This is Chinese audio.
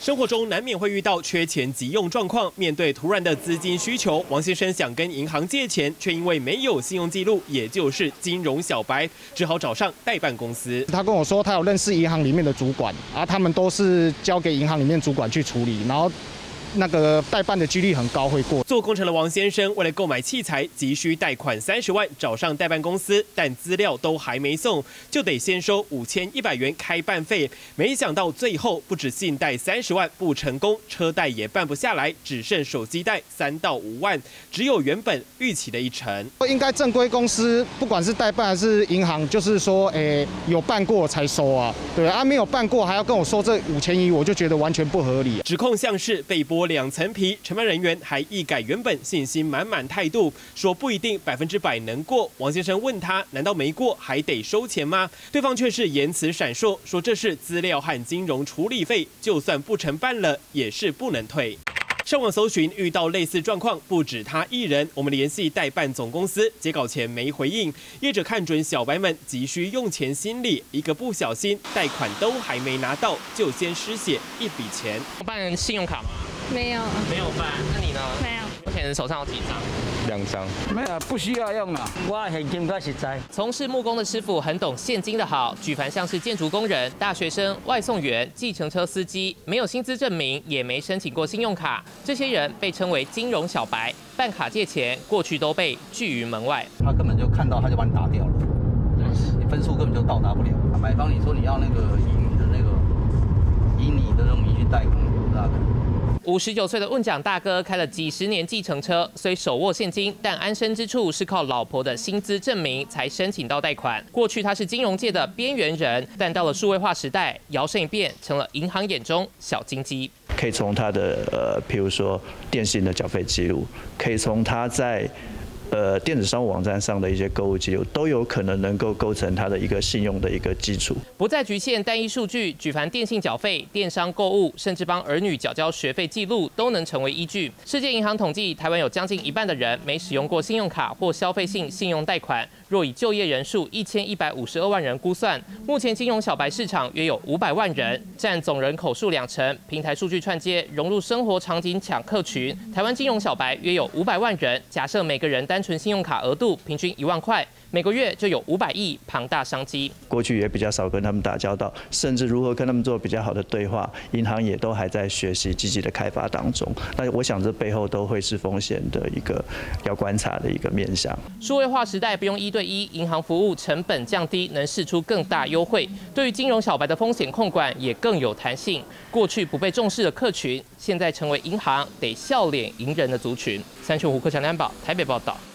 生活中难免会遇到缺钱急用状况，面对突然的资金需求，王先生想跟银行借钱，却因为没有信用记录，也就是金融小白，只好找上代办公司。 他跟我说，他有认识银行里面的主管，他们都是交给银行里面主管去处理，然后那个代办的几率很高会过。 做工程的王先生为了购买器材，急需贷款30万，找上代办公司，但资料都还没送，就得先收5100元开办费。没想到最后不止信贷30万不成功，车贷也办不下来，只剩手机贷3到5万，只有原本预期的1成。 应该正规公司，不管是代办还是银行，就是说，有办过才收啊，对啊，没有办过还要跟我收这5100，我就觉得完全不合理。 指控像是被剥2层皮，承办人员还一改原本信心满满态度，说不一定100%能过。王先生问他，难道没过还得收钱吗？对方却是言辞闪烁，说这是资料和金融处理费，就算不承办了也是不能退。上网搜寻，遇到类似状况不止他一人。我们联系代办总公司，截稿前没回应。业者看准小白们急需用钱心理，一个不小心，贷款都还没拿到，就先失血一笔钱。 办信用卡吗？ 没有， 没有办。那你呢？ 没有。 目前手上有几张 ？2张。 没有，不需要用了。 我现金较实在。 从事木工的师傅很懂现金的好，举凡像是建筑工人、大学生、外送员、计程车司机，没有薪资证明，也没申请过信用卡，这些人被称为金融小白，办卡借钱过去都被拒于门外。 他根本就看到他就把你打掉了，你分数根本就到达不了。买方你说你要那个以你的那种名去贷款，不大可能。 59岁的问奖大哥开了几10年计程车，虽手握现金，但安身之处是靠老婆的薪资证明才申请到贷款。过去他是金融界的边缘人，但到了数位化时代，摇身一变成了银行眼中小金鸡。 可以从他的譬如说电信的缴费记录，可以从他在电子商务网站上的一些购物记录，都有可能能够构成他的一个信用的一个基础。 不再局限单一数据，举凡电信缴费、电商购物，甚至帮儿女缴交学费记录，都能成为依据。世界银行统计，台湾有将近1半的人没使用过信用卡或消费性信用贷款。若以就业人数1152万人估算，目前金融小白市场约有500万人，占总人口数2成。平台数据串接，融入生活场景抢客群，台湾金融小白约有500万人。假设每个人单纯信用卡额度平均1万块，每个月就有500亿，庞大商机。 过去也比较少跟他们打交道，甚至如何跟他们做比较好的对话，银行也都还在学习积极的开发当中。那我想这背后都会是风险的一个要观察的一个面向。 数位化时代不用1对1，银行服务成本降低，能释出更大优惠。对于金融小白的风险控管也更有弹性。过去不被重视的客群，现在成为银行得笑脸迎人的族群。3全5克强担保台北报道。